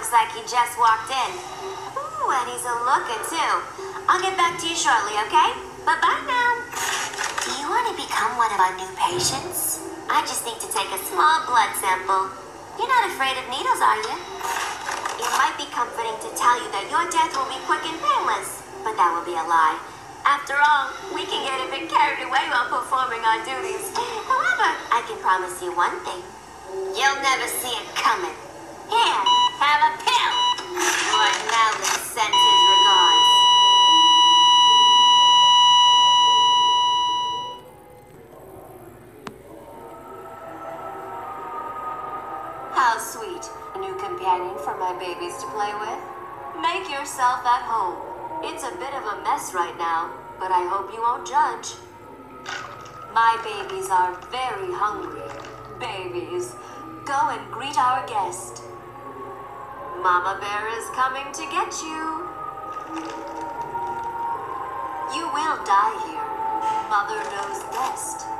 looks like he just walked in. Ooh, and he's a looker too. I'll get back to you shortly, okay? Bye-bye now. Do you want to become one of our new patients? I just need to take a small blood sample. You're not afraid of needles, are you? It might be comforting to tell you that your death will be quick and painless, but that will be a lie. After all, we can get a bit carried away while performing our duties. However, I can promise you one thing. You'll never see it coming. Here, have a pill. Lord Malus sends his regards. How sweet. A new companion for my babies to play with. Make yourself at home. It's a bit of a mess right now, but I hope you won't judge. My babies are very hungry. Babies, go and greet our guest. Mama Bear is coming to get you. You will die here. Mother knows best.